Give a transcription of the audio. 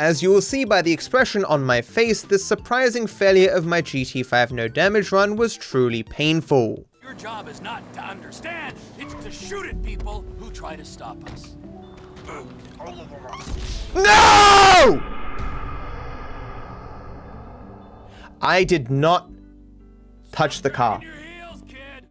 As you will see by the expression on my face, this surprising failure of my GT5 no damage run was truly painful. Your job is not to understand, it's to shoot at people who try to stop us. No! I did not touch the car.